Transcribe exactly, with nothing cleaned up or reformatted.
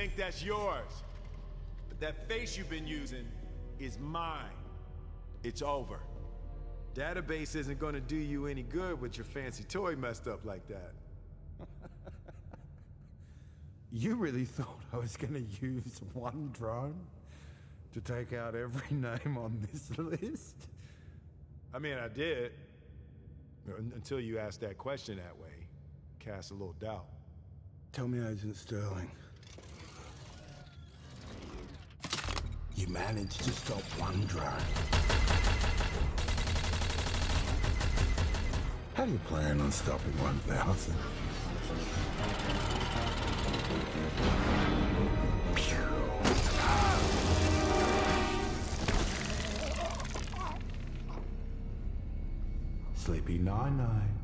think that's yours. But that face you've been using is mine. It's over. Database isn't gonna do you any good with your fancy toy messed up like that. You really thought I was gonna use one drone to take out every name on this list? I mean, I did. Until you asked that question that way. Cast a little doubt. Tell me, Agent Sterling. You managed to stop one drone. How do you plan on stopping one thousand? Sleepy nine-nine.